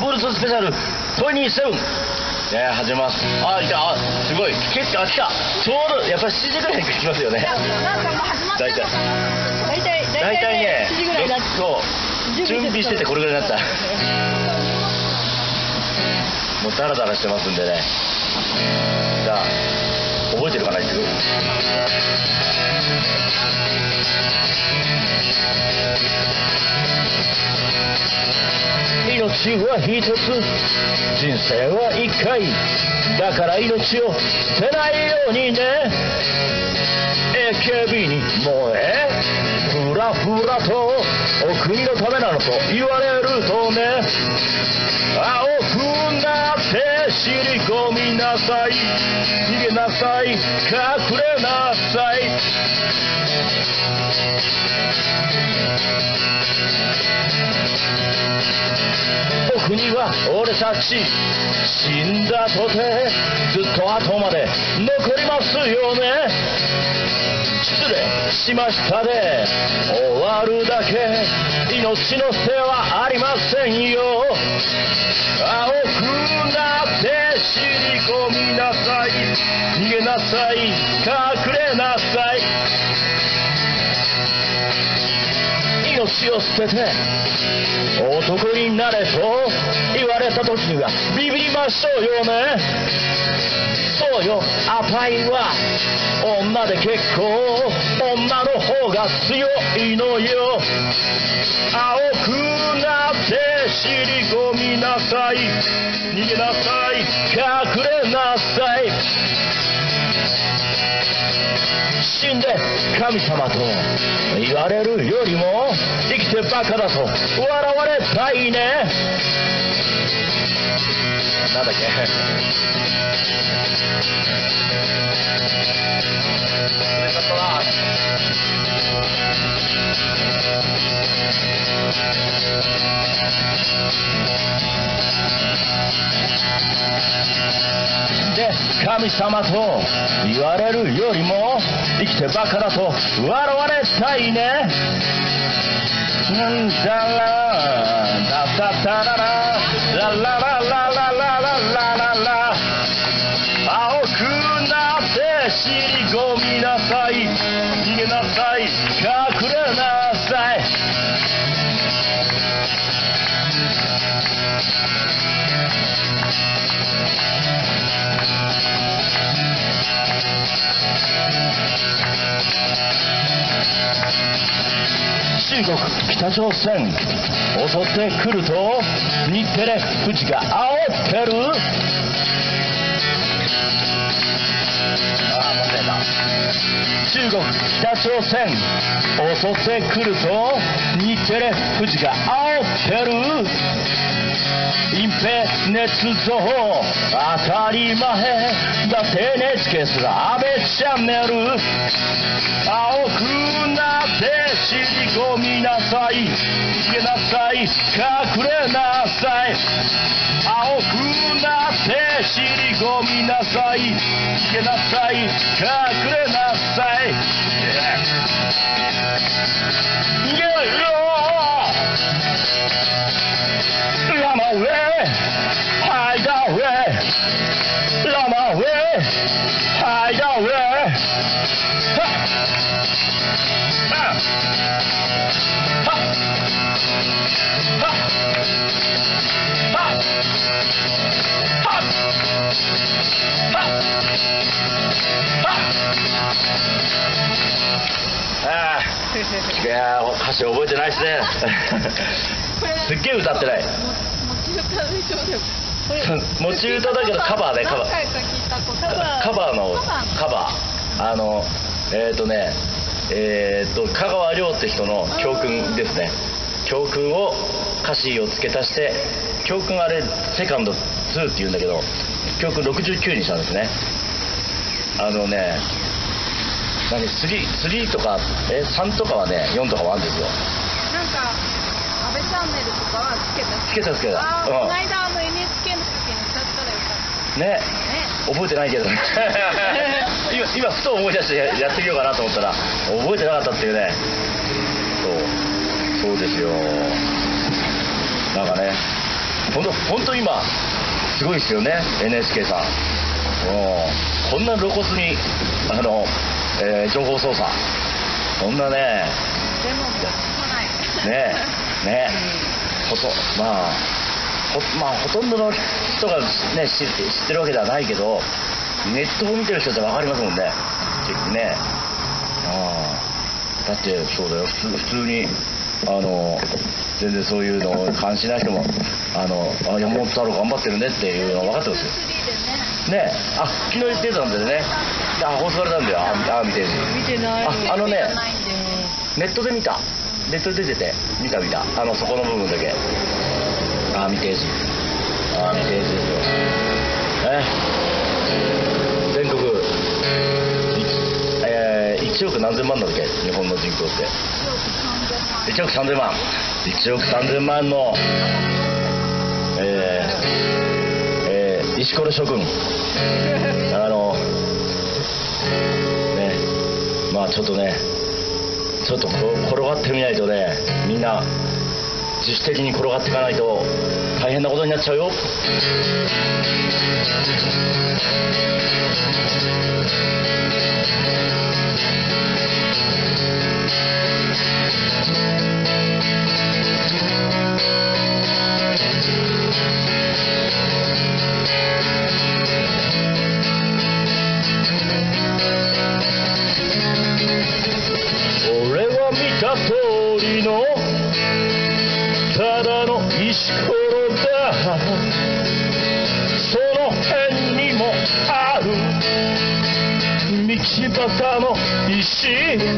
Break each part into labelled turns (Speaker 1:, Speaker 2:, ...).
Speaker 1: ブルーススペシャル27、始めます。あ、いた、すごい、結構、来た、ちょうど、やっぱり7時ぐらいに来ますよね。
Speaker 2: なんかもう始まったのかな。
Speaker 1: 大体ね、
Speaker 2: 7時ぐらいになって、
Speaker 1: そう、準備しててこれぐらいになった。もうダラダラしてますんでね。じゃあ、覚えてるかな、曲。命は一つ、人生は一回、だから命を捨てないようにね。AKB に燃え、ふらふらとお国のためなのと言われるとね、青くなって尻込みなさい、逃げなさい、隠れなさい。僕には俺たち死んだとてずっと後まで残りますよね。失礼しましたで終わるだけ、命の捨てはありませんよ。青くなって尻込みなさい、逃げなさい、隠れなさい。命を捨てて男になれと言われた時にはビビりましょうよね。そうよ、あたいは女で結構、女の方が強いのよ。青くなって尻込みなさい、逃げなさい、隠れなさい。死んで神様と言われるよりも生きてバカだと笑われたいね。なんだっけで神様と言われるよりも生きてバカだと笑われたいね。なんだらだだだららラララララララララ、青くなって尻込みなさい、逃げなさい、隠れなさい。中国、北朝鮮襲ってくると日テレ富士が煽ってる。間違えた。中国、北朝鮮襲ってくると日テレ富士が煽ってる。隠蔽捏造当たり前だって NHK すら安倍チャンネル。青くなって尻込みなさい、逃げなさい、隠れなさい。青くなって尻込みなさい、逃げなさい、隠れなさい。逃げろRun away, hide away, run away, hide away. Ha! Ha! Ha! Ha! Ha! Ha! いやー、歌詞覚えてないですね。すっげえ歌ってない。持ち歌だけどカバーね、カバーのカバー、香川亮って人の教訓ですね。教訓を歌詞を付け足して、教訓あれセカンド2っていうんだけど、教訓69にしたんですね。何3とか3とかはね、4とかはあるんですよ。
Speaker 2: なんか安倍チャンネルとかはつけた。
Speaker 1: つけた。
Speaker 2: この間NHK の時に歌ったらよかった
Speaker 1: ね。覚えてないけど今ふと思い出してやってみようかなと思ったら覚えてなかったっていうね。そうですよ。なんかね、 本当今すごいですよね NHK さん。こんな露骨に情報操作、こんなね
Speaker 2: でも来ない
Speaker 1: ねほとんどの人がね知ってるわけではないけど、ネットを見てる人じゃ分かりますもんねね。だってそうだよ、普通に全然そういうのを関心ない人も山本太郎頑張ってるねっていうのは分かってますよね。昨日言ってたんだよね。放送されたんだよ。見てる。
Speaker 2: 見てない。
Speaker 1: ネットで見た。ネットで出てて見たそこの部分だけ。見てるし。見てるですよ。全国1億何千万だっけ、日本の人口って。1億3000万。1億3000万の石ころ諸君ちょっとね転がってみないとね、みんな自主的に転がっていかないと大変なことになっちゃうよ。通りのただの石ころだ。その辺にもある道端の石、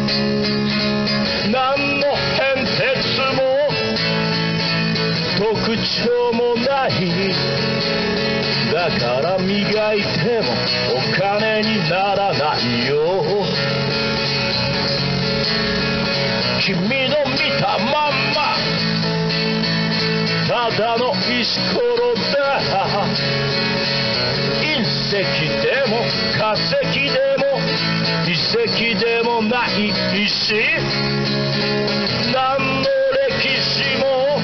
Speaker 1: 何の変哲も特徴もない。だから磨いてもお金にならないよ。君の見たまんまただの石ころだ。隕石でも化石でも遺跡でもない石、何の歴史も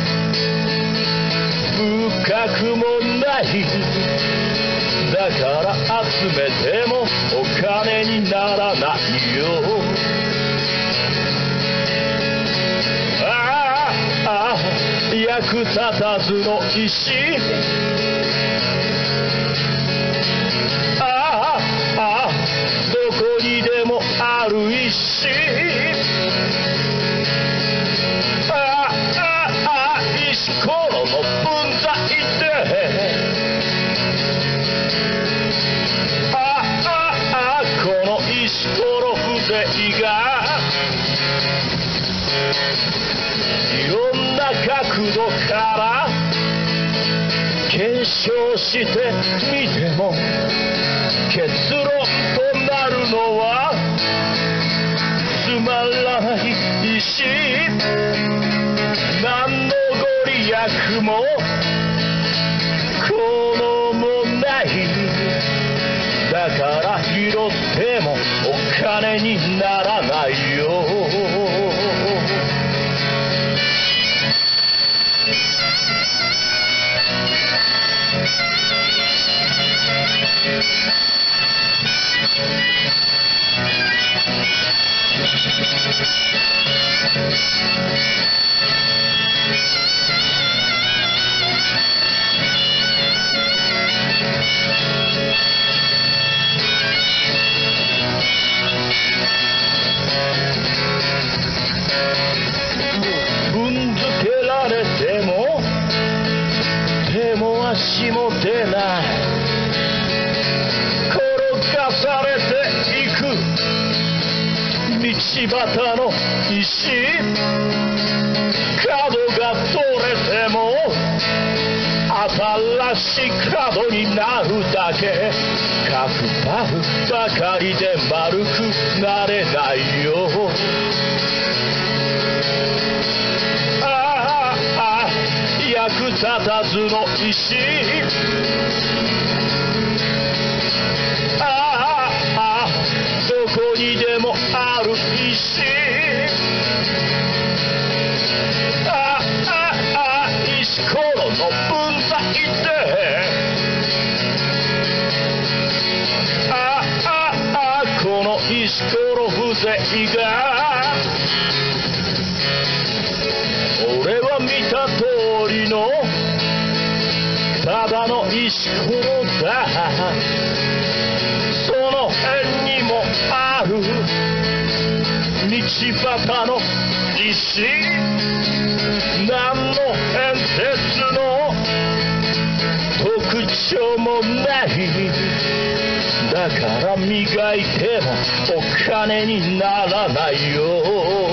Speaker 1: 深くもない。だから集めてもお金にならないよ。役立たずの石、どこにでもある石、石ころの分際でこの石ころ風情がいろんな角度から検証してみても結論となるのはつまらない石、何のご利益も効能もない。だから拾ってもお金にならないよ。踏んづけられても手も足も出ない、転がされていく道端の石、角が取れても新しい角になるだけ、角張るばかりで丸くなれないよ。役立たずの石、どこにでもある石、石ころの分際が俺は見た通りのただの石ころだその辺にもある道端の石何の変哲の特徴もないだから磨いてもお金にならないよ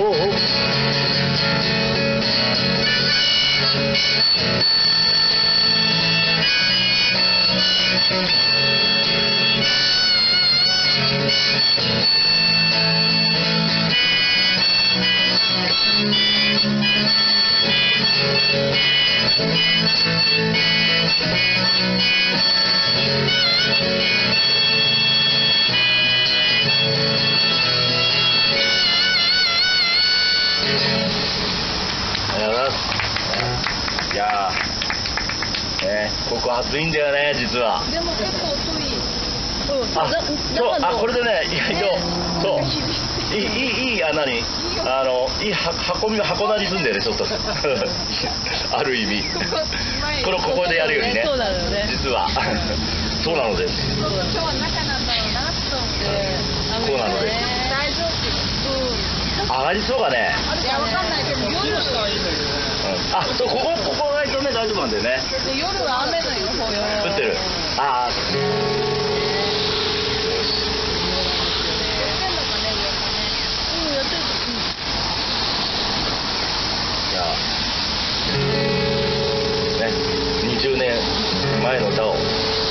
Speaker 1: いやここ暑いんだよね実は
Speaker 2: でも結構遠い。
Speaker 1: そうこれでね意外とそういい何いい箱なりすんだよねちょっとある意味ここでやるよりね
Speaker 2: そうだよね
Speaker 1: 実はそうなのです。
Speaker 2: 今日は中なんだろうなと思って
Speaker 1: そうなのです。
Speaker 2: 大丈夫
Speaker 1: 上がりそうかね。
Speaker 2: いやわかんないけど夜
Speaker 1: そうここがね大丈夫なんだよね。
Speaker 2: 夜は雨の予報よ。
Speaker 1: 降ってる。20年前の歌を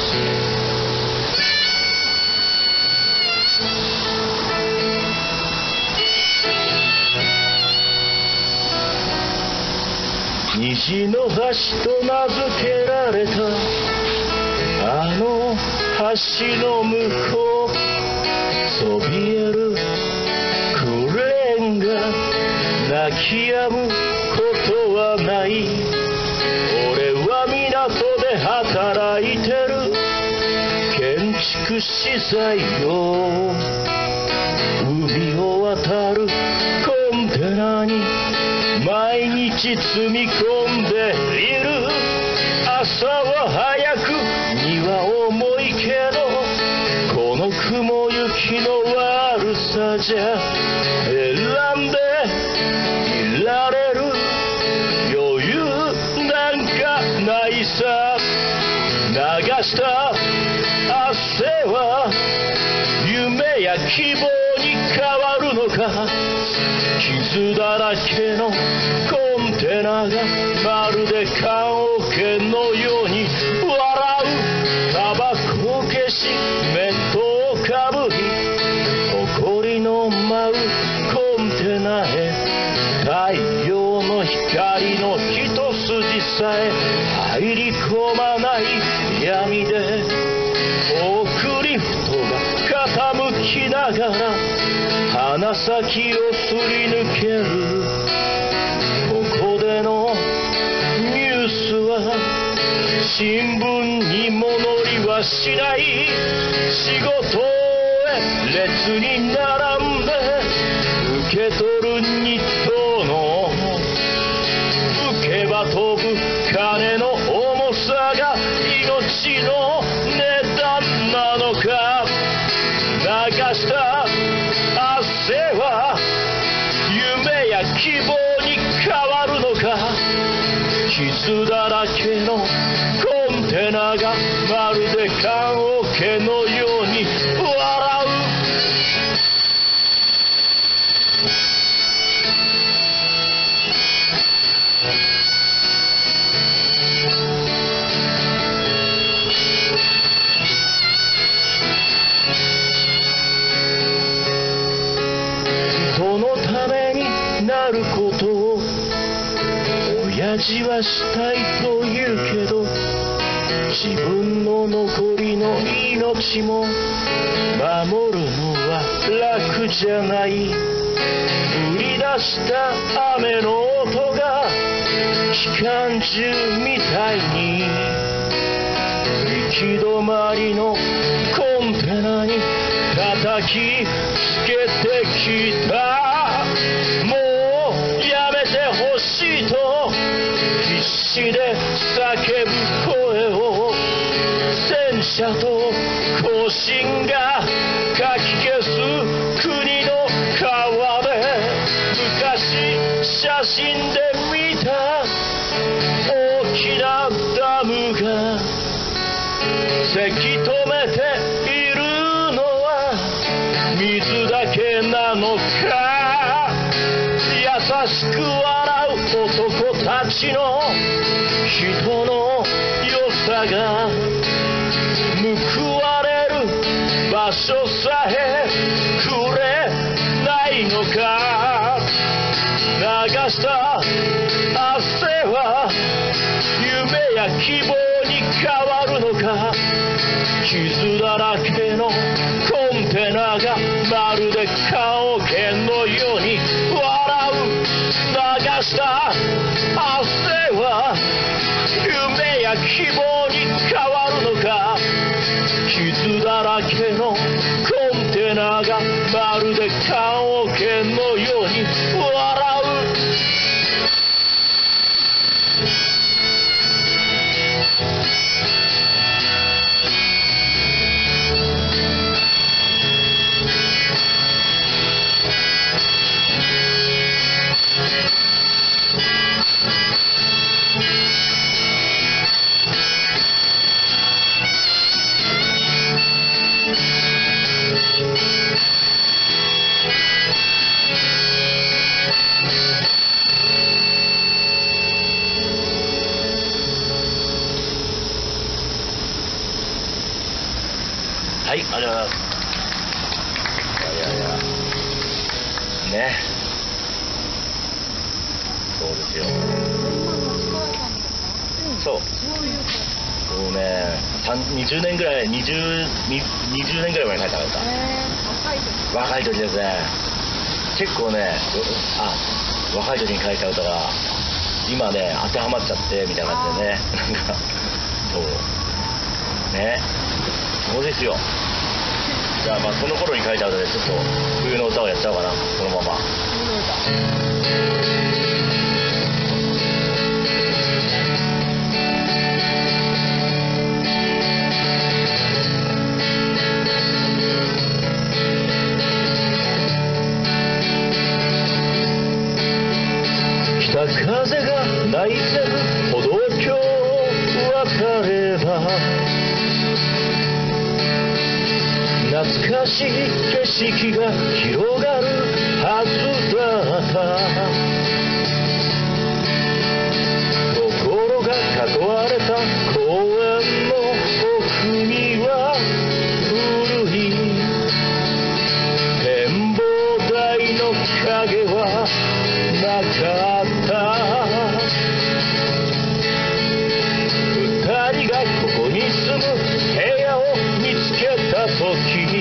Speaker 1: 西の橋と名付けられたあの橋の向こうそびえるクレーンが泣き止むことはない俺は港で働いてる建築資材よ海を渡るコンテナに毎日積み込んでいる朝は早くには重いけどこの雲行きの悪さじゃ選んでいられる余裕なんかないさ流した汗は夢や希望に変わるのか傷だらけのコンテナがまるで棺桶のように笑うタバコ消し面とかぶり埃の舞うコンテナへ太陽の光の一筋さえ入り込まない闇でフォークリフトが傾きながら鼻先をすり抜けるここでのニュースは新聞にも載りはしない仕事へ列に並んで受け取る日当の受けば飛ぶ金の重さが命の値段なのか流した汗は夢や希望に変わるのか傷だらけのコンテナがまるで棺桶のように笑う人のためになることを親父はしたいと言うけど自分の残りの命も守るのは楽じゃない降り出した雨の音が機関銃みたいに行き止まりのコンテナに叩きつけてきた。もうやめてほしいと必死で叫ぶ声を戦車と行進がかき消す国の川で、昔写真で見た大きなダムがせき止めているのは水だけなのか。優しく笑う男たちの人の良さが報われる場所さえくれないのか。流した汗は夢や希望に変わるのか。傷だらけのコンテナがまるで棺桶のように笑う。流した汗は夢や希望に変わるのか。傷だらけのコンテナがまるで棺桶のように笑う。はい、ありがとうございます。ね。そうですよ。そう。もうね、20年ぐらい、20年ぐらい前に書いたからさ。若い時ですね。結構ね、若い時に書いた歌が今ね当てはまっちゃってみたいな感じでね、なんかそうね。そうですよ。じゃあその頃に書いた歌でちょっと冬の歌をやっちゃおうかな、そのまま。北風が泣いてる歩道橋を渡れば懐かしい景色が広がるはずだった。ところが囲われた公園の奥には古い展望台の影はなかった。二人がここに住む部屋を見つけた時、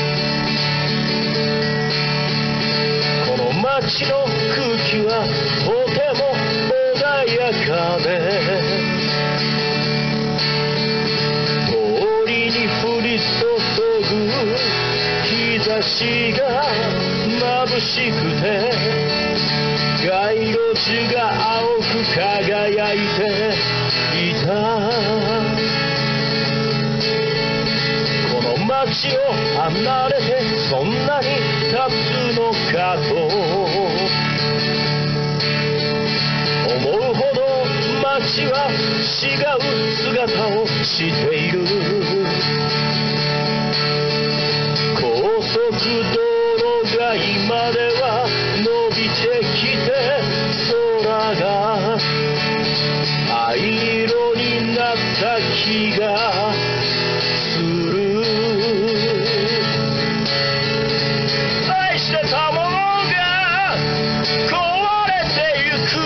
Speaker 1: この街の空気はとても穏やかで、通りに降り注ぐ日差しが眩しくて、街路樹が青く輝いていた。この街を離れてそんなに経つのかと思うほど街は違う姿をしている。高速道路が今では伸びてきて、空が灰色になった気がする。愛してたものが壊れてゆく、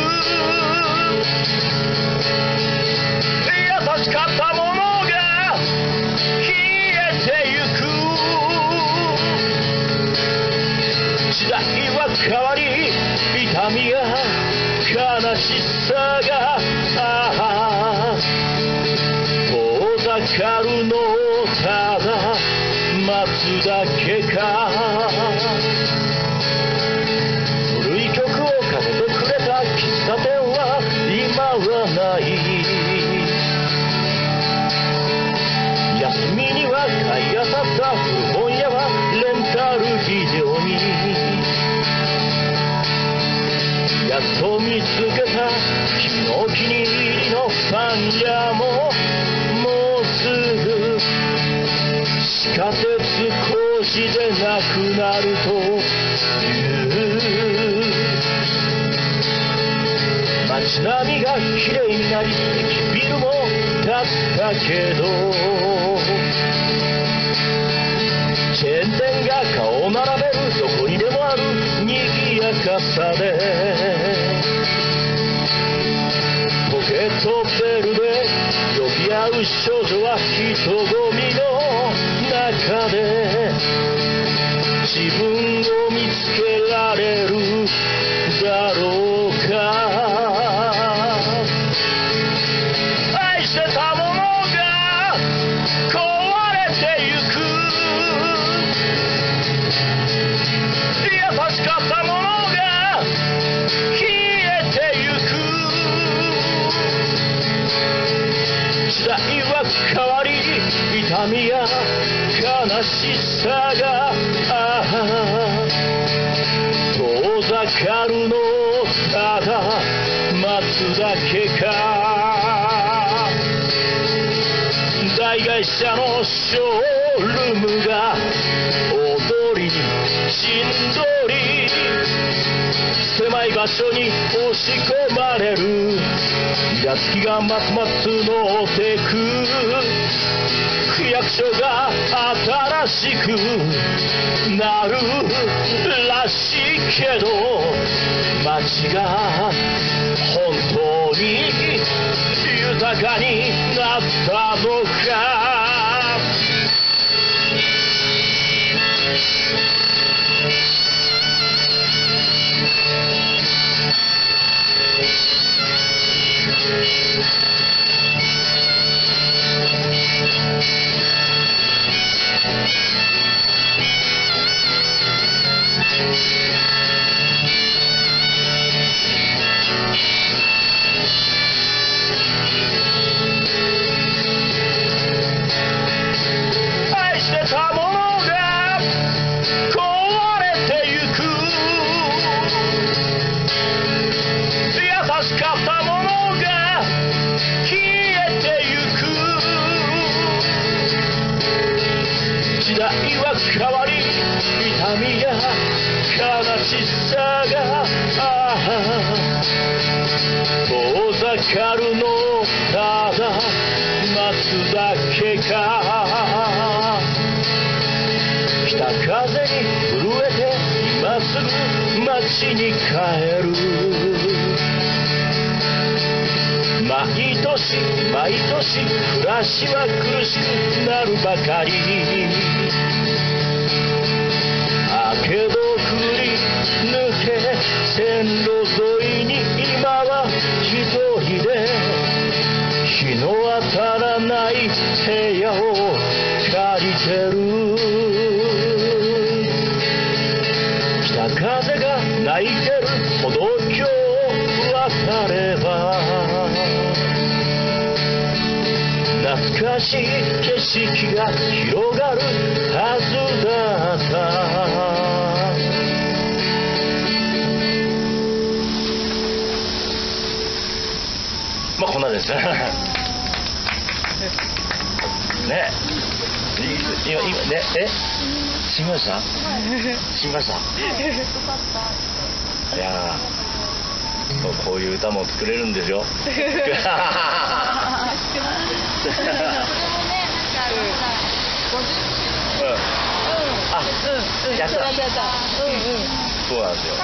Speaker 1: 優しかったものが消えてゆく。時代は変わり、痛みや悲しさが遠ざかるのをただ待つだけか。 は綺麗になりビルも建ったけどチェーン店が顔を並べるどこにでもある賑やかさでポケットベルで呼び合う少女は人混みの中で自分を見つけられるだろうか愛してたものが壊れてゆく優しかったものが消えてゆく時代は変わり痛みや悲しさが遠ざかるのただ待つだけか大会社のショールームが踊りに陣取り狭い場所に押し込まれるイラつきがますます乗ってく区役所が新しくなるらしいけど街が本当に豊かになったのか変わり痛みや悲しさが遠ざかるのただ待つだけか北風に震えて今すぐ街に帰る毎年毎年暮らしは苦しくなるばかりけどくり抜け線路沿いに今は一人で日の当たらない部屋を借りてる北風が泣いてる歩道橋を渡れば懐かしい景色が広がるはずだったまあこんなですねね今ね死にました死にましたいやこういう歌も作れるんですよやった。そうなんですよ。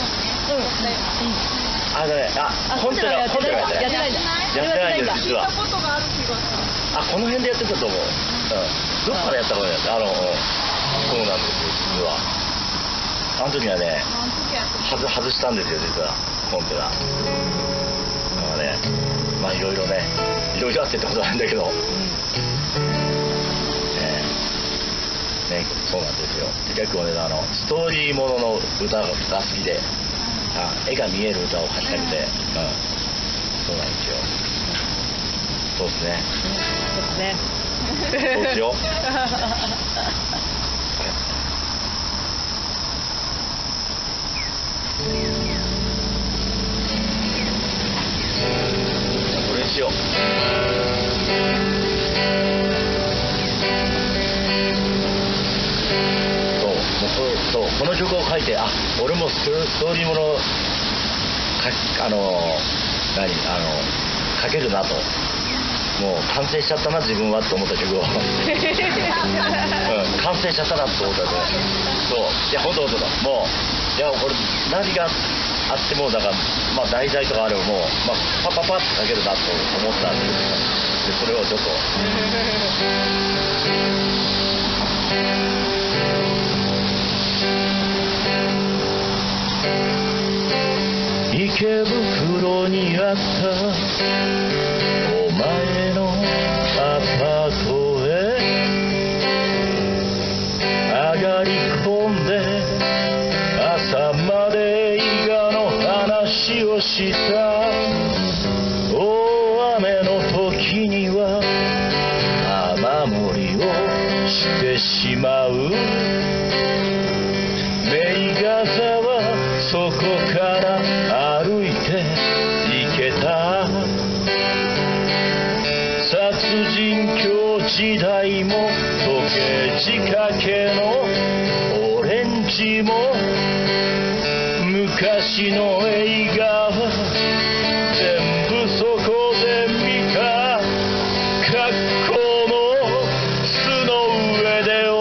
Speaker 1: コンテナやってないんです実は。この辺でやってたと思う。どっからやった方がいいんだ。そうなんですよ実は。あの時はね外したんですよ実はコンテナ。まあいろいろあってってことなんだけど。そうなんですよ。結構ねストーリーものの歌が好きで絵が見える歌を書きたくて、そうなんですよ。そうですね。そうですよ。これにしよう。そうこの曲を書いて俺もストーリーもの書けるなと、もう完成しちゃったな自分はと思った曲を、うん、完成しちゃったなと思ったんで、そういや本当だ、もういやこれ何があってもだから、まあ題材とかあればもう、まあ、パッと書けるなと思ったんで、それをちょっと。池袋にあったお前のアパートへ上がり込んで朝まで映画の話をした。大雨の時には雨漏りをしてしまう。名画座はそこから歩いて行けた。殺人狂時代も時計仕掛けのオレンジも昔の映画は全部そこで見た。学校の巣の上でを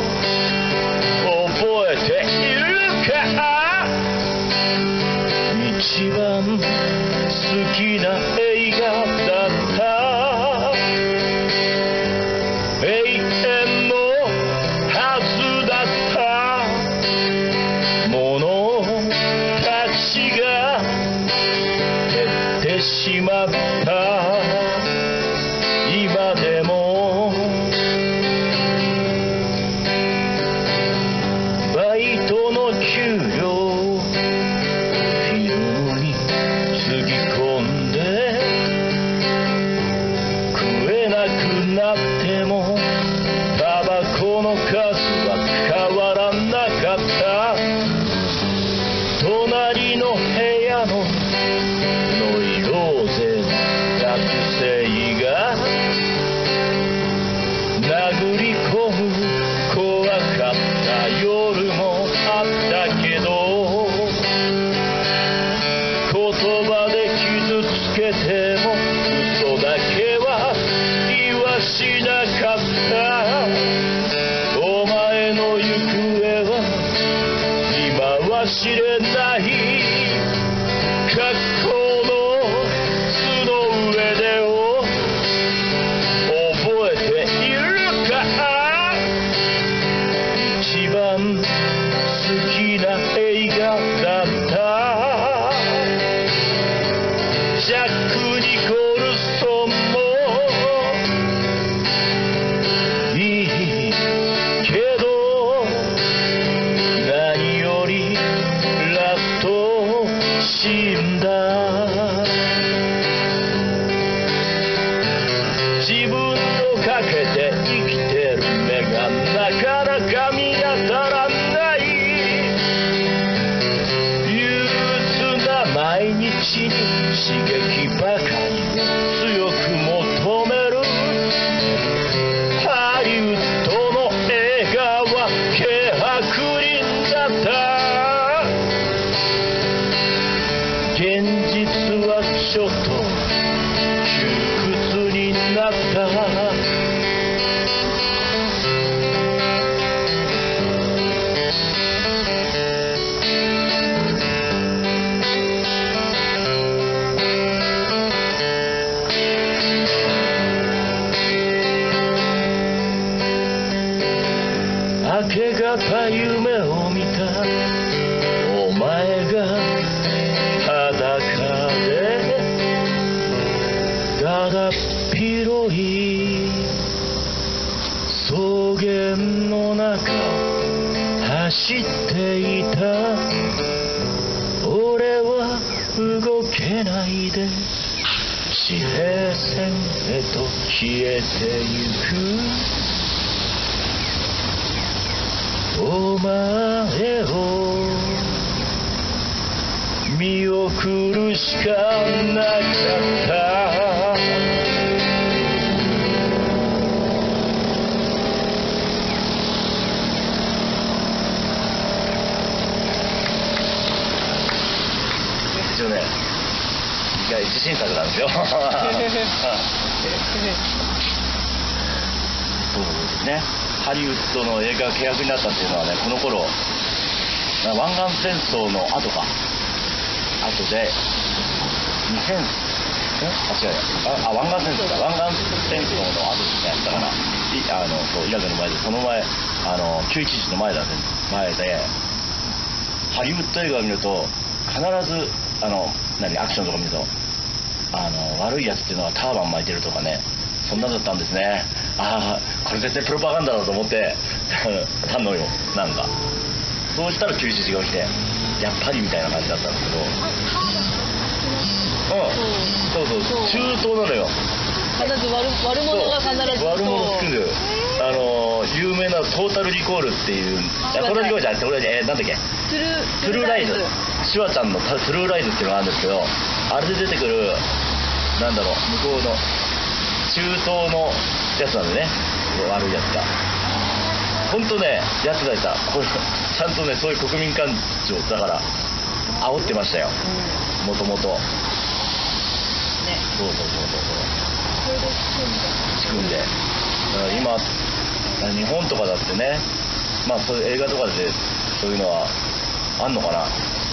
Speaker 1: 覚えているか。一番好きな映画だった。永遠のはずだったものたちが減ってしまった。今でもバイトの給料つぎ込んで食えなくなってもタバコの数は変わらなかった。隣の部屋のノイローゼの学生が殴り込む怖かった夜もあったけど、言葉で傷つけても嘘だけは言わしなかった。お前の行方は今は知れない。学校の巣の上でを覚えているか。一番好きな映画だった。ジャック・ニコルソンもいいけど、何よりラスト死んだ。自分をかけて生きてる目がなかなか見当たらない。憂鬱な毎日に刺激ばかりを強く求める。ハリウッドの映画は軽薄林だった。現実はちょっと窮屈になった。明け方夢を見た。お前が裸でだだっ広い草原の中を走っていた。俺は動けないで地平線へと消えてゆく。お前を見送るしかなかった。一応ね、一回自信楽なんですよ。そうですね。ハリウッドの映画が契約になったっていうのはね、この頃湾岸戦争の後か、後で2000湾岸戦争だ、湾岸戦争の後ですね。だからそうイラクの前で、その前911の前でハリウッド映画を見ると必ずアクションとか見ると悪いやつっていうのはターバン巻いてるとかね、そんなだったんですね。これ絶対プロパガンダだと思ってたのよ。なんかそうしたら911が起きて、やっぱりみたいな感じだったんですけど、そう中東なのよ。
Speaker 2: 必ず悪者が必ず
Speaker 1: 悪者つくんだよ。有名なトータルリコールっていう、トータルリコールじゃなくて、なんだっけ、トゥルーライズ、シュワちゃんのトゥルーライズっていうのがあるんですけど、あれで出てくる向こうの中東のやつなんでね、悪いやつが本当ね、やつがいた。これちゃんとね、そういう国民感情だから煽ってましたよ、もともと。そうそれで仕組んで、今日本とかだってね、そういう映画とかでそういうのはあんのかな。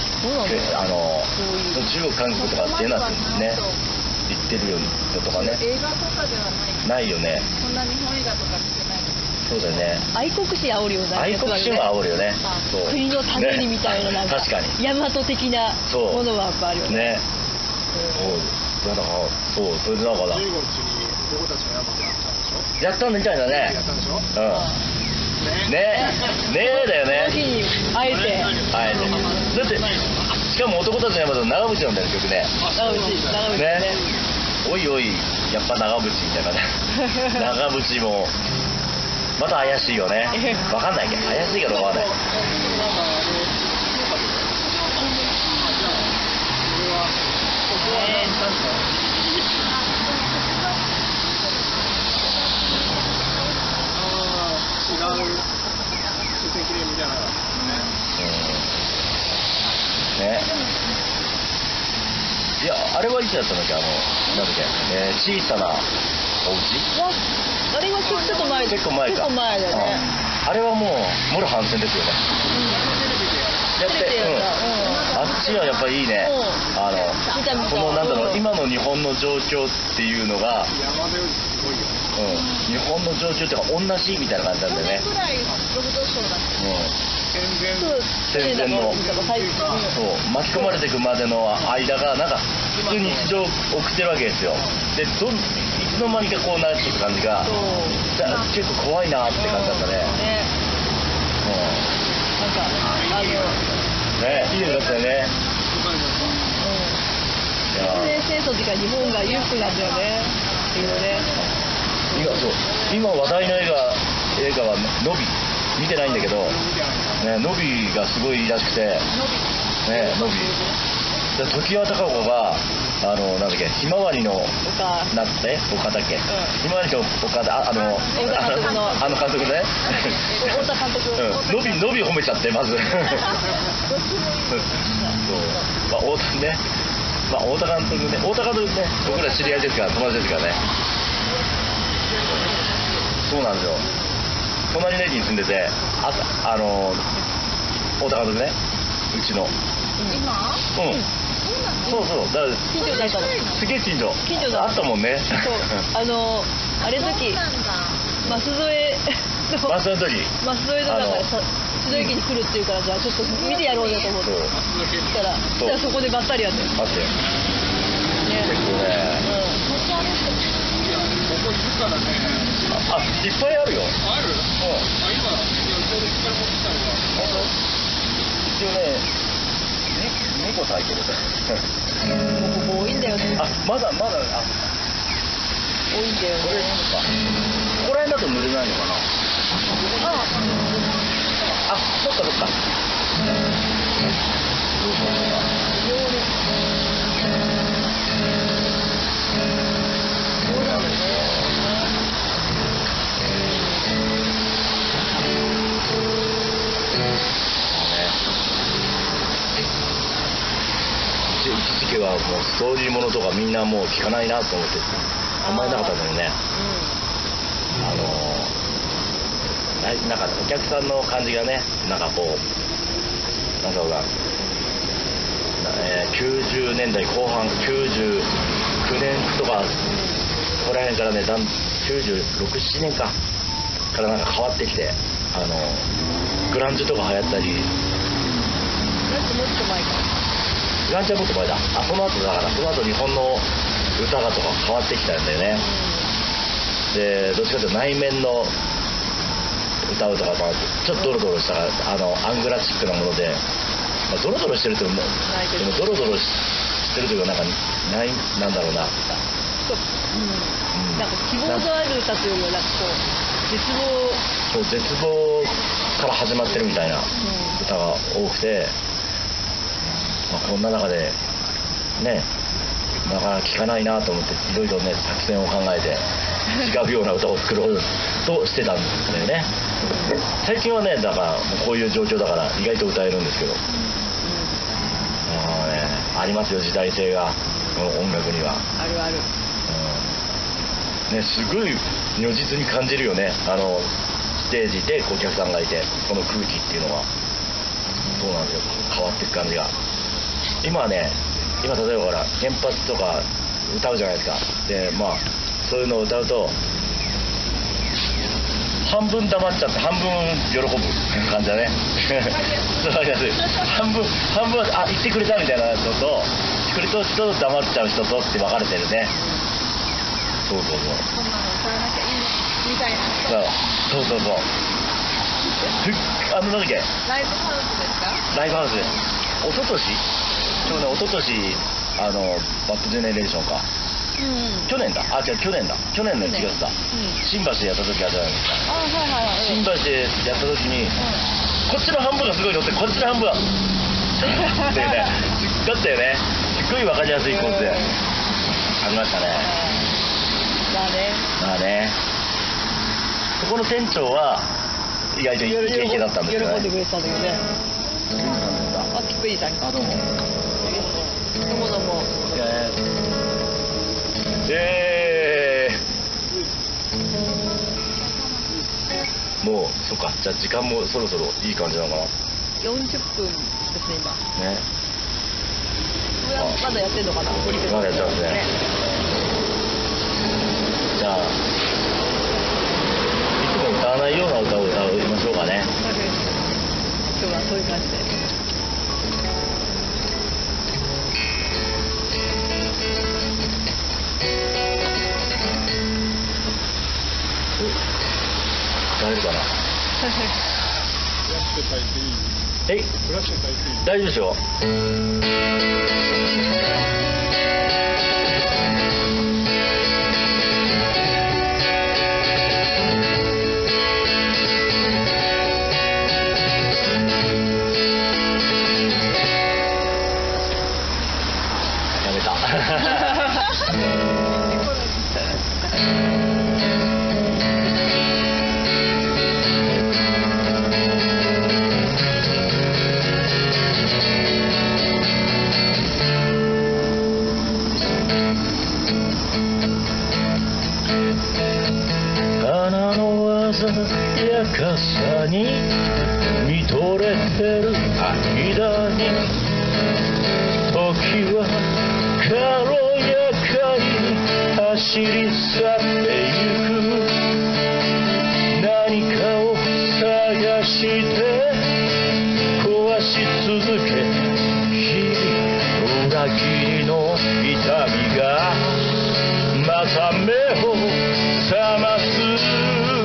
Speaker 1: 中国韓国とか出なくね言ってるよとかね。
Speaker 2: 映画とかでは
Speaker 1: ないよね。
Speaker 2: そんな日本映画とか見てない。
Speaker 1: そうだよね。
Speaker 2: 愛国心煽るよね。
Speaker 1: 愛国心は煽るよね。
Speaker 2: 国のためにみたいな、なんか
Speaker 1: 確かに
Speaker 2: 大和的なものはやっぱあるよね。
Speaker 1: だからそれでだから
Speaker 3: 15日に男たちの山でやったんでしょ。
Speaker 1: やったみたいだね。
Speaker 3: やったんでしょ。
Speaker 1: ねだよね。
Speaker 2: あえて
Speaker 1: だってしかも男たちの山で長渕なんだよ曲ね。
Speaker 2: 長渕ね。
Speaker 1: おいおいやっぱ長渕みたいなね。長渕もまた怪しいよね。わかんないけど怪しいけどわかんない。いや、あれはいつだったんだっけ、なんだっけ、小さなお家。
Speaker 2: あれはちょっと前。
Speaker 1: 結構前か。
Speaker 2: 結構前だね。
Speaker 1: あれはもうもろ反戦ですよね。やって、あっちはやっぱりいいね。この今の日本の状況っていうのが、日本の状況っていうか同じみたいな感じなんだよね。戦前の巻き込まれていくまでの間がなんか普通に日常を送ってるわけですよ。でいつの間にかこうなっていく感じが結構怖いなって感じだったね。
Speaker 2: なんか
Speaker 1: いい映画だったよね。
Speaker 2: 戦争っていうか日本が裕福なんだよねっていうね。
Speaker 1: 今話題の映画はノビ見てないんだけど、ノビがすごいらしくて、ノビで常盤貴子がなんだっけ、ひまわりのなんて岡だっけ、ひまわりの岡だ、監督ね。
Speaker 2: 太田監督。
Speaker 1: ノビ褒めちゃってまず。太田監督ね、僕ら知り合いですから友達ですからね。そうなんですよ。隣の駅に住んでて、太田監督ね、うちの。
Speaker 2: 今？
Speaker 1: そうだから
Speaker 2: 近所だったの。
Speaker 1: すげえ近所
Speaker 2: だ
Speaker 1: あったもんね。
Speaker 2: そうあれの時舛添の時舛添とかが出雲駅に来るっていうから、じゃあちょっと見てやろうよと思って。したらそこでばったりやって。
Speaker 1: あって。結構ね。いっぱいあるよ。ある？一応ね、猫咲いてる。
Speaker 2: ここ多いんだよね。
Speaker 1: まだ
Speaker 2: 多いんだよね。
Speaker 1: ここら辺だと濡れないのかな。そっか。一時期はもうすストーリーものとかみんなもう聞かないなと思ってあんまりなかったんだよね。なんかお客さんの感じがね、なんかこうなんだろうな、90年代後半99年とかここら辺からね、96、7年かからなんか変わってきて、グランジとか流行ったり。
Speaker 2: もっと前か。
Speaker 1: グランジはもっと前だ。その後だから、その後日本の歌がとか変わってきたんだよね。で、どっちかというと内面の歌うとか、ちょっとドロドロしたアングラチックなもので、ドロドロしてるとでもドロドロしてるというか、なんだろうな。
Speaker 2: なんか希望のある歌というよりはなんかこう
Speaker 1: 絶望から始まってるみたいな歌が多くて、こんな中でね、なかなか聴かないなと思っていろいろね作戦を考えて違うような歌を作ろうとしてたんだよね。最近はね、だからこういう状況だから意外と歌えるんですけど、ありますよ、時代性がこの音楽には。
Speaker 2: あるある。
Speaker 1: ね、すごい如実に感じるよね。ステージでお客さんがいて、この空気っていうのはそうなんですよ、変わっていく感じが。今はね、例えばほら原発とか歌うじゃないですか。でそういうのを歌うと半分黙っちゃって半分喜ぶ感じだね。わかりやすい。半分言ってくれたみたいな人と言ってくれた人と黙っちゃう人とって分かれてるね。そう
Speaker 2: そんなの歌わなきゃいいみたいな。
Speaker 1: そうなんだっけ、
Speaker 2: ライブハウスですか？
Speaker 1: ライブハウス。一昨年バッドジェネレーションか。去年だ。違う、去年の1月だ。新橋でやった時あったじゃないですか。新橋でやった時に、こっちの半分がすごい乗ってこっちの半分はっていうね、だったよね。すっごい分かりやすいコースでありましたね。まあね、そこの店長は意外とイケイケだったんですよね。
Speaker 2: 喜んでくれてたんだけどね。キップイさん。どうも。どうも。
Speaker 1: もうそっか、じゃあ時間もそろそろいい感じなのかな。
Speaker 2: 40分ですね今。
Speaker 1: ね。
Speaker 2: まだやってんのかな。
Speaker 1: まだやってますね。じゃあいつも歌わないような歌を歌いましょうかね。
Speaker 2: 今日はそういう感じで。
Speaker 1: 歌えるかな。大丈夫ですよ。やめた。やかさに見とれてる間に時は軽やかに走り去ってゆく。何かを探して壊し続け、日々裏切りの痛みがまた目を覚ます。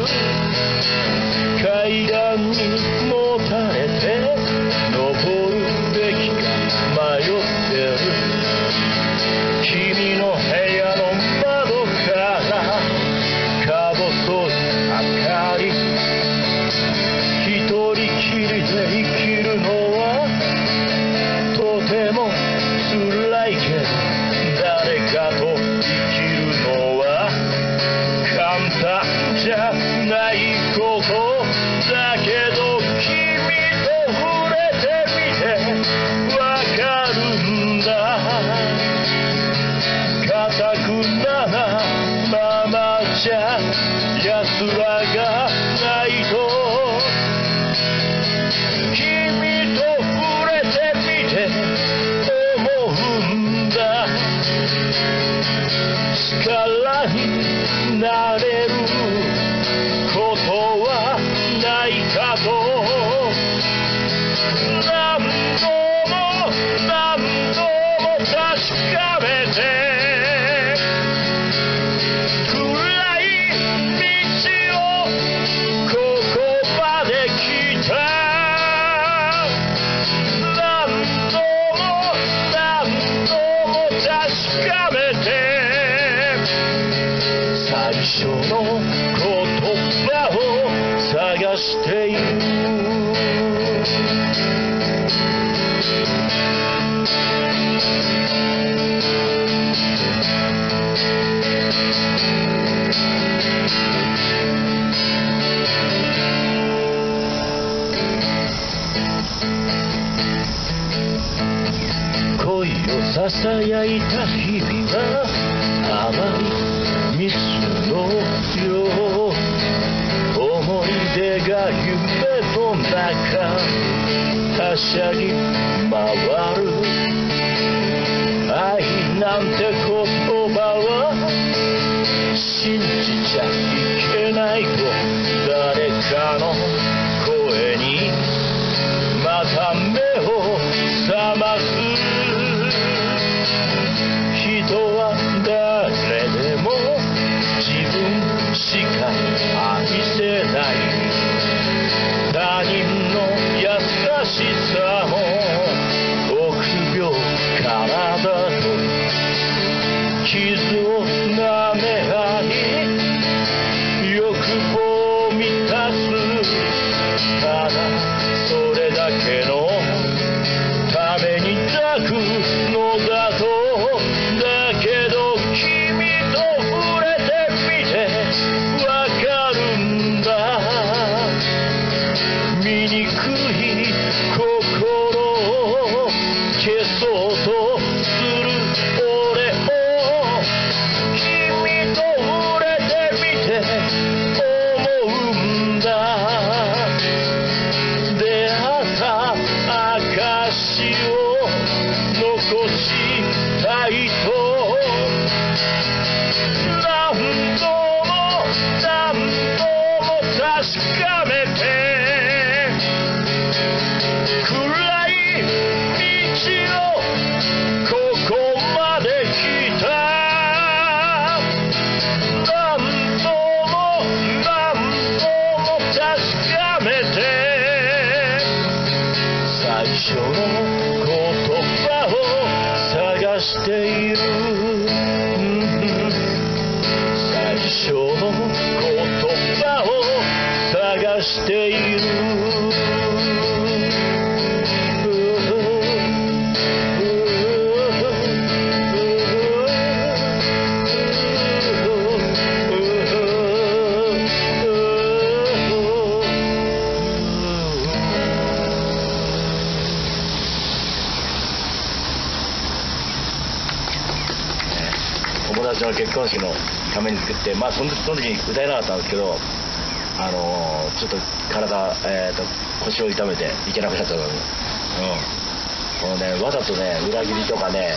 Speaker 1: 階段にもたれて登るべきか迷ってる。君の部屋の窓からがないと君と触れてみて思うんだ力になれることはないかと何度も何度も確かめて暗い道をここまで来た何度も何度も確かめて最初の言葉を探している恋をささやいた日々は甘い蜜のよう思い出が夢の中はしゃぎ回る愛なんて言葉は信じちゃいけないと誰かの声にまた目を覚ます人は誰でも自分しか愛せない他人の優しさも臆病体と傷を舐め合い欲望を満たすただそれだけのために抱くのだとだけど君と触れてみてわかるんだ醜い心を消そうとする俺を君と触れてみて思うんだ出会った証を残したいと何度も何度も確かめて暗い道をここまで来た何度も何度も確かめて最初の言葉を探している最初の言葉を探している友達の結婚式のために作って、まあその時に歌えなかったんですけど、ちょっと体、腰を痛めていけなくなっちゃったので、このね、わざとね、裏切りとかね、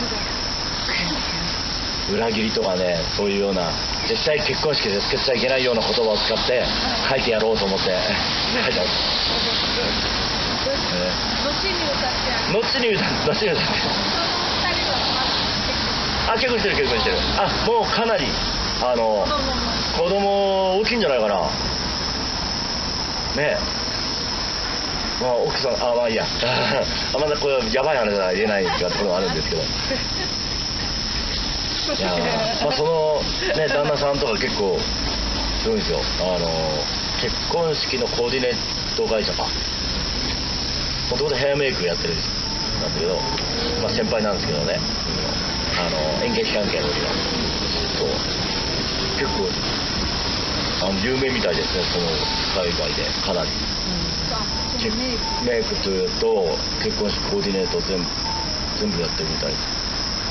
Speaker 1: そういうような、絶対結婚式でつけちゃいけないような言葉を使って書いてやろうと思って書いてある。後に歌って。結婚してる。もうかなり子供大きいんじゃないかなねえ。まあ奥さんまあいいやあんまこれやばい話は言えないところもあるんですけどいやまあそのね旦那さんとか結構すごいんですよ。結婚式のコーディネート会社もともとヘアメイクやってるんだけど、まあ先輩なんですけどね、演劇関係の時はそう結構有名みたいですね、その海外でかなり、メイクと結婚式コーディネート全部やってるみたいです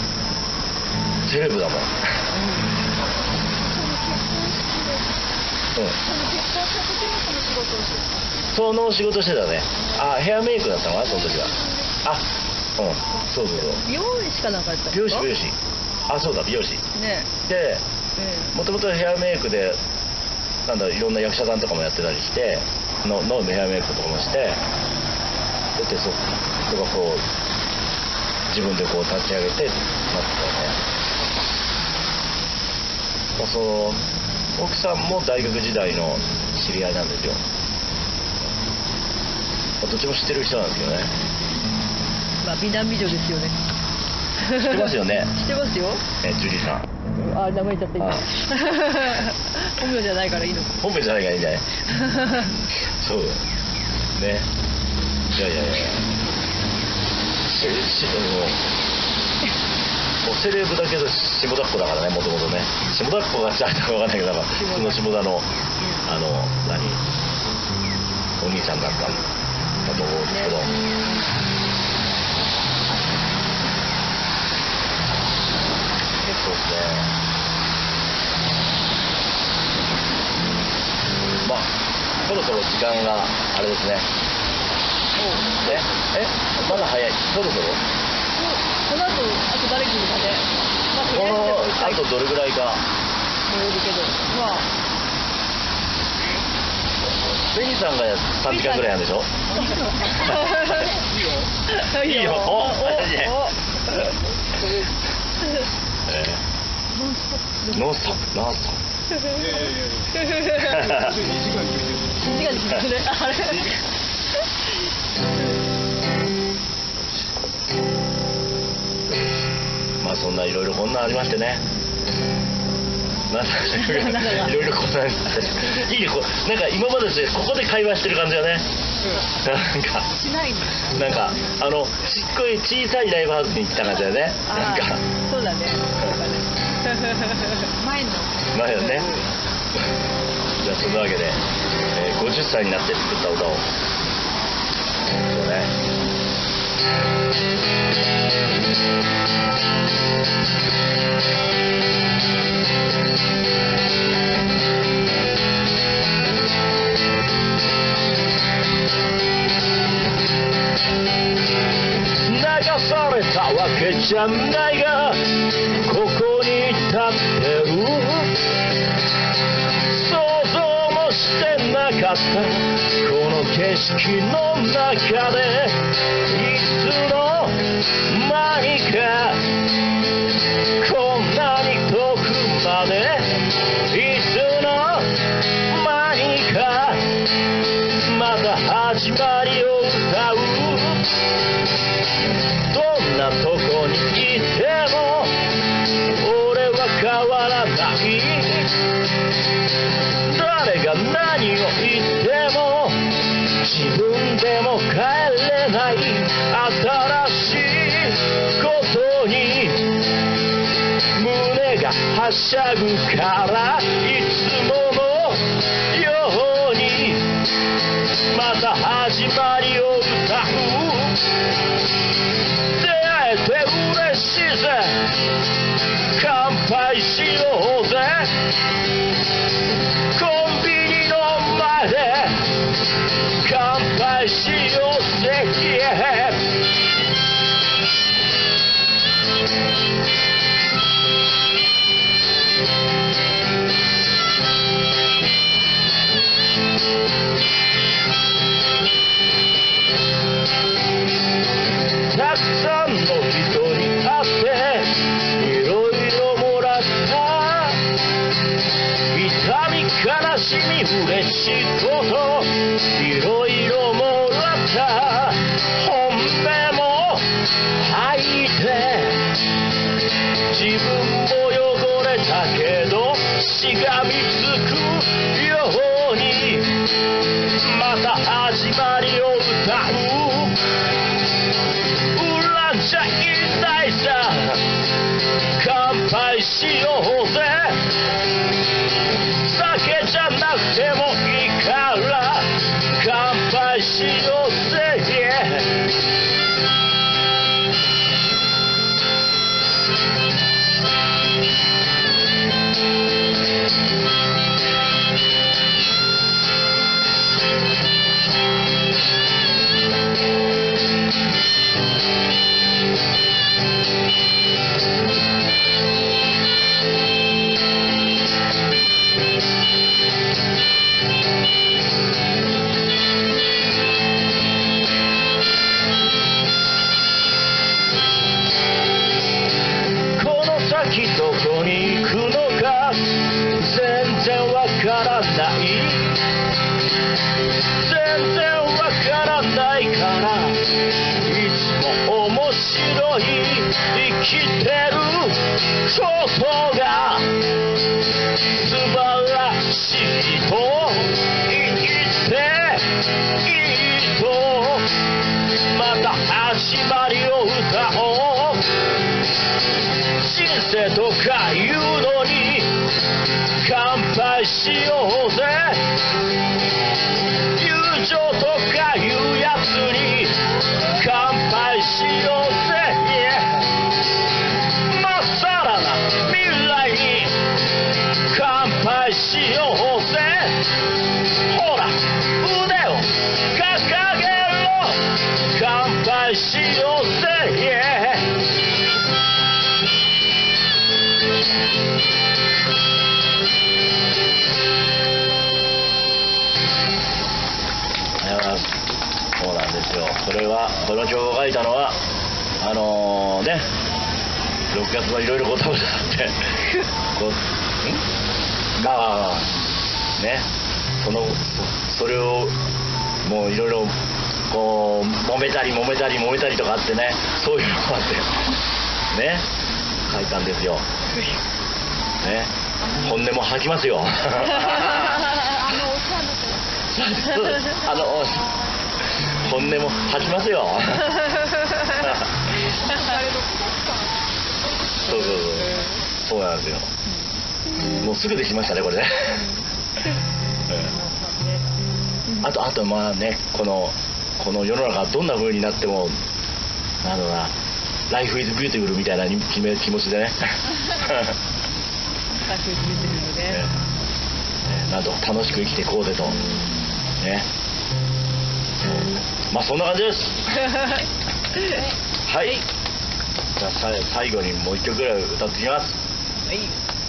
Speaker 1: 。セレブだもんその仕事してたね。あ、ヘアメイクだったのかな、その時は。あ、うん、そうそうそう。
Speaker 2: 美容師かなんかやったん
Speaker 1: 美容師、
Speaker 2: ですか？
Speaker 1: 美容師。あ、そうだ、美容師。
Speaker 2: ね。
Speaker 1: で、もともとヘアメイクで、なんだ、いろんな役者さんとかもやってたりして、脳のヘアメイクとかもして、だってそう、とかこう、自分でこう立ち上げて、なってたよね。その奥さんも大学時代の知り合いなんですよ。どっちも知ってる人なんですけどね。
Speaker 2: まあ美男美女ですよね。
Speaker 1: 知ってますよね。
Speaker 2: 知ってますよ。
Speaker 1: ジュリーさん。
Speaker 2: あ、名前言っちゃった今。本名じゃないからいいの。
Speaker 1: 本名じゃないからいいんじゃない。そうだよね。いやいやいや。セレブだけど下田っ子だからね、もともとね。下田っ子がしたかわかんないけど、その下田のお兄さんだったんだと思うんですけど、そうですね。まあそろそろ時間があれですね。まだ早い。そろそろ。
Speaker 2: この後、あと誰来るかね。
Speaker 1: このあとどれぐらいか。
Speaker 2: もういるけど、まあ。
Speaker 1: ベニーさんが3時間ぐらいなんでしょ。いいよ。お、ノンストップ。2時間
Speaker 2: する。あれ。
Speaker 1: まあそんないろいろこんなんありましてね。いろいろこんなんいいね、なんか今まででここで会話してる感じだね。なんかすっごい小さいライブハウスに行った感じだよね。なんか
Speaker 2: そうだね。
Speaker 1: 前のね。じゃあそんなわけで、50歳になって作った歌をそうね。流されたわけじゃないがここに立ってる、想像もしてなかったこの景色の中でいつの間にかこんなに遠くまでいつの間にかまた始まりを歌う、どんなとこにいても俺は変わらない、誰が何を言っても自分でも帰れない、新しいことに胸がはしゃぐからいつものようにまた始まりを歌う、出会えて嬉しいぜ乾杯しようぜ、コンビニの前で乾杯しようぜ、たくさんの人に会っていろいろもらった、痛み悲しみ嬉しいこといろいろもらった、本命も吐いて自分も汚れたけどしがみつくようにまた始まりを歌う、じゃいないさ乾杯しようぜ、酒じゃなくてもいいから乾はこの曲を書いたのはね、6月のいろいろことがあってね、それをもういろいろこう揉めたりとかあってね、そういうのがあってね書いたんですよ。ね、本音も吐きますよ。本音も吐きますよ。そうなんですよ。もうすぐできましたねこれね。あとまあね、この世の中どんな風になってもライフイズビューティフルみたいな気持ちでね。ライフイズビューティフルね。なんと楽しく生きていこうぜとね。まあそんな感じです。はい。じゃあ最後にもう一曲ぐらい歌ってきます。はい。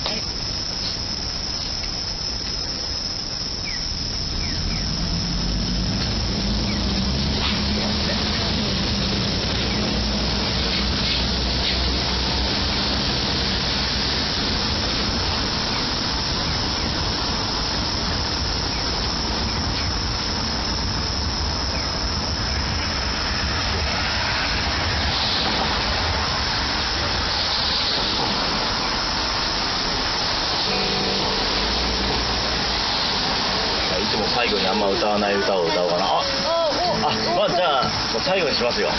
Speaker 1: 最後にあんま歌わない歌を歌おうかな。まあじゃあもう最後にしますよ。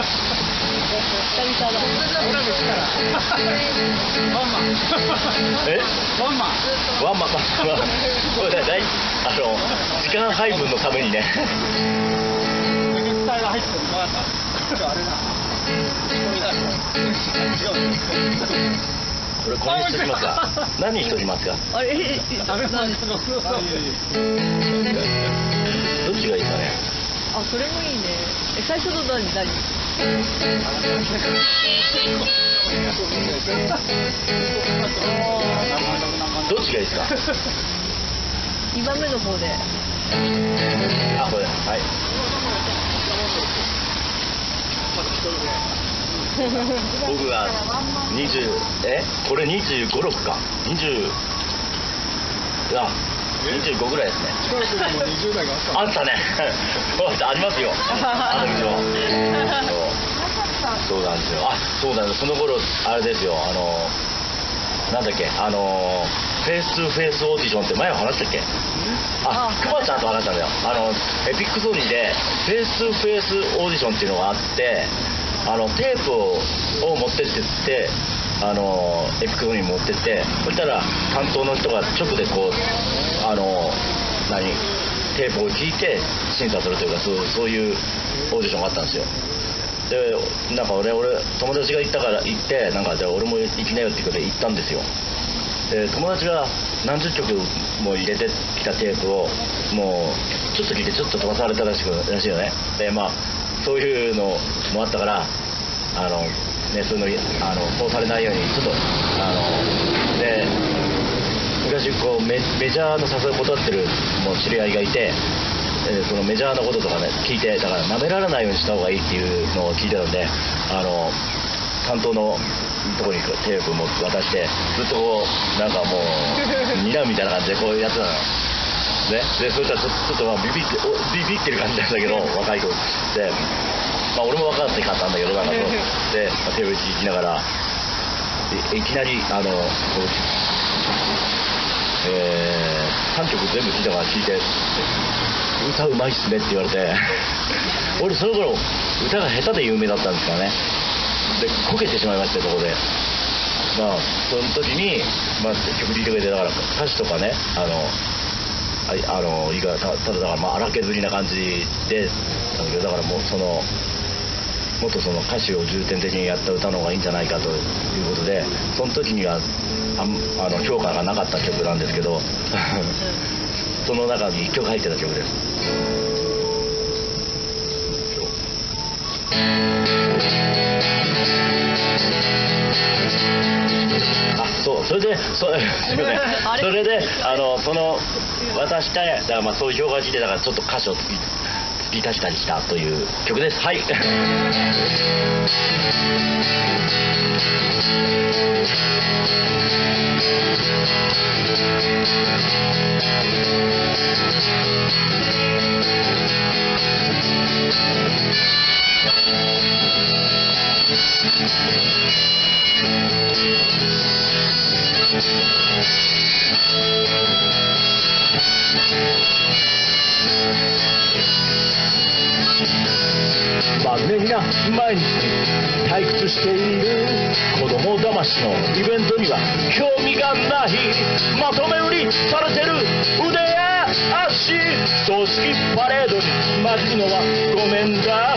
Speaker 1: ワンマンこれ時間配分のためにね。これにしときますか。何にしときますか。どっちがいいかね。
Speaker 2: それもいいね。最初の何
Speaker 1: どっちがいいですか。
Speaker 2: 2番目の方で。
Speaker 1: これはい。僕がこれ25、6か25ぐらいですね。あったね。ありますよ。そうなんですよ。そうなんです。その頃あれですよ。なんだっけフェイス2フェイスオーディションって前話したっけ。クマちゃんと話したんだよ。エピックソニーでフェイス2フェイスオーディションっていうのがあって、テープを持ってってエピックソニーに持ってって、そしたら担当の人が直でこうテープを聞いて審査するというか、そういうオーディションがあったんですよ。でなんか俺友達が行ってじゃあ俺も行きなよってことで行ったんですよ。で友達が何十曲も入れてきたテープをもうちょっと聞いてちょっと飛ばされたらしいよね。でまあそういうのもあったからそういうのそうされないようにちょっとで昔こうメジャーの誘いを断ってるもう知り合いがいて、そのメジャーのこととかね聞いて、だから舐められないようにした方がいいっていうのを聞いてたんで、担当のとこにテープも渡してずっとこうなんかもう睨むみたいな感じでこうやってたのよ。でそしたらちょっとビビってる感じなんだけど、若い子で、俺も分かって買ったんだけど、なんかそうでテープ聞きながらいきなり3曲全部聞いたから聞いて歌うまいっすねって言われて俺その頃歌が下手で有名だったんですからね。でこけてしまいまして、そこでその時に、曲聴いてくれて、だから歌詞とかねいいからただだから荒削りな感じでだけど、だからもっとその歌詞を重点的にやった歌の方がいいんじゃないかということで、その時には評価がなかった曲なんですけどその中に1曲入ってた曲です。それで渡したい、だからそういう評価してたからちょっと歌詞をつリタしたりしたという曲です。はい真面目な毎日退屈している子供騙しのイベントには興味がない。まとめ売りされてる腕や足、葬式パレードに混じるのはごめんだ。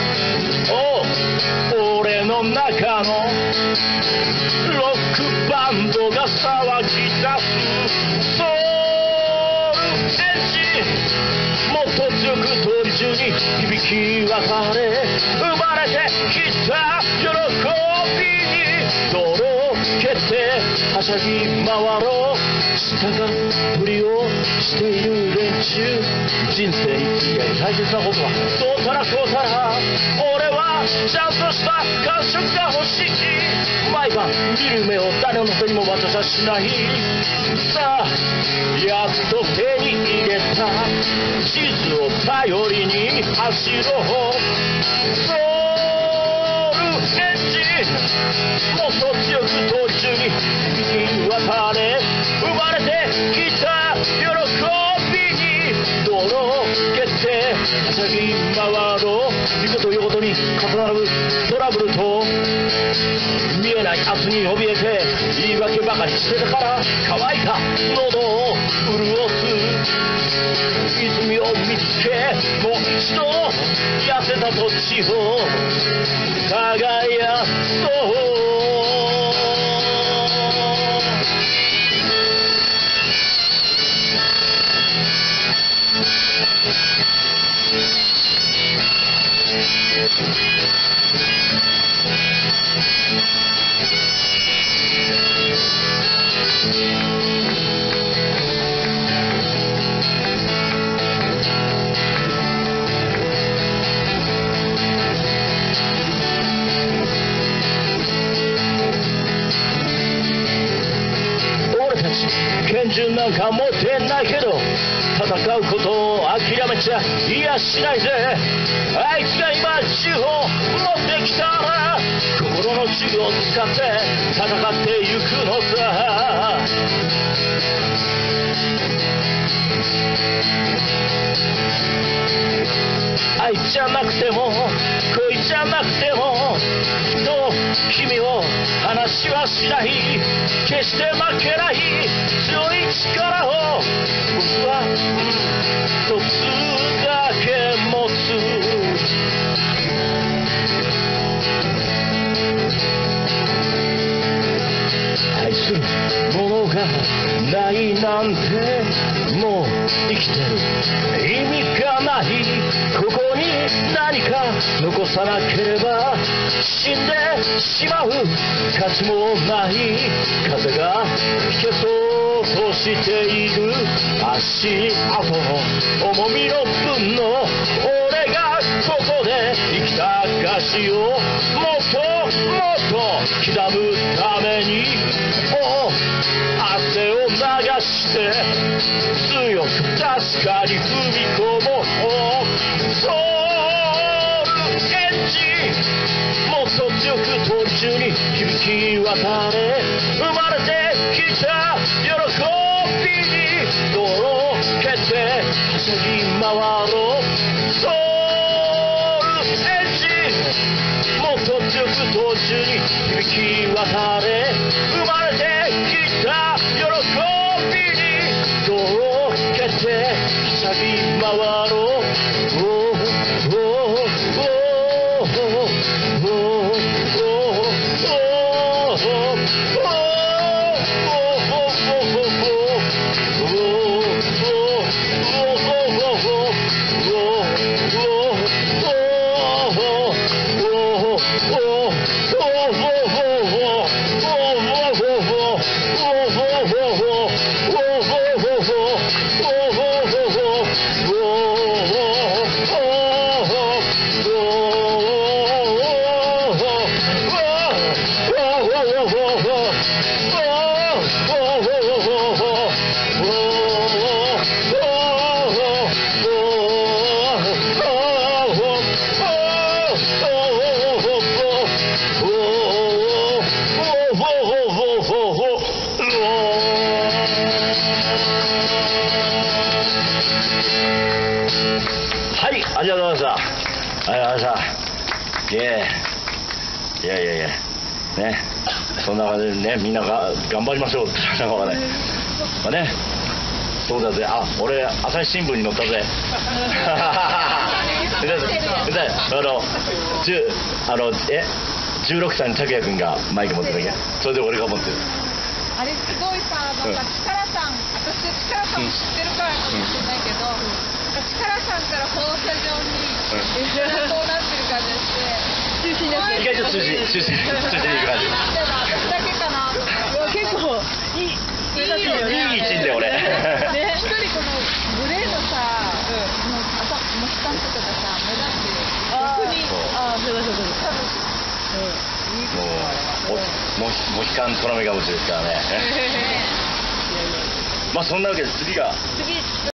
Speaker 1: 俺の中のロックバンドが騒ぎ出す。ソウルエンジもっと強く通り中に響き渡れ。生まれてきた喜びに泥を蹴ってはしゃぎ回ろう。下がふりをしている連中、人生に次い大切なことはどうたらこうたら。俺はちゃんとした感触が欲しい。毎晩見る目を誰の手にも渡しゃしない。さあやっと手に入れた地図を頼りに走ろう。ソウルエンジもっと強く通り中に響き渡れ。生まれてきた喜びに泥を蹴ってはしゃぎ回ろう。行くと横とに重なるトラブルと見えない明日に怯えて言い訳ばかりしてたから乾いた喉を潤す。泉を見つけもう一度痩せた土地を耕そう。拳銃なんか持ってないけど戦うことを諦めちゃいやしないぜ。あいつが今銃を持ってきたら心の銃を使って戦ってゆくのさ。あいつじゃなくてもこいつじゃなくてもきっと君を話はしない。決して負けない強い力を僕は一つだけ持つ。愛するものがないなんてもう生きてる意味がない。ここに何か残さなければ死んでしまう価値もない。風が吹けそうとしている足跡の重みの分の俺がここで生きた証をもっともっと刻むために汗を流して強く確かに踏み込もう。ソウルエンジもっと強く通り中に響き渡れ。生まれてきた喜びに泥を蹴ってはしゃぎ回ろう。ソウルエンジもっと強く通り中に響き渡れ。生まれてきた喜びに泥を蹴ってはしゃぎ回ろう。Oh ありがとうございました。ありがとうございました。いやね、そんな感じでね、みんなが頑張りましょうってなんかわかんない。まあね、そうだぜ。あ、俺朝日新聞に載ったぜ。16歳の拓也君がマイク持ってたけど、それで俺が持ってる。
Speaker 4: あれすごいさ、なんか力さん、私力さん知ってるからかもしれないけど、力さんから放射状にこうなってる感じがして、中心になってる。
Speaker 1: 意外と中心に行く感じ。
Speaker 4: 私だけかな。
Speaker 2: 結構いい
Speaker 1: 位置で俺。
Speaker 4: 一人このグレーのさ、モヒカンとかがさ、目立ってる。逆に。
Speaker 2: そう
Speaker 4: 多分。
Speaker 1: モヒカントラメガムチですからね。まあそんなわけで次が。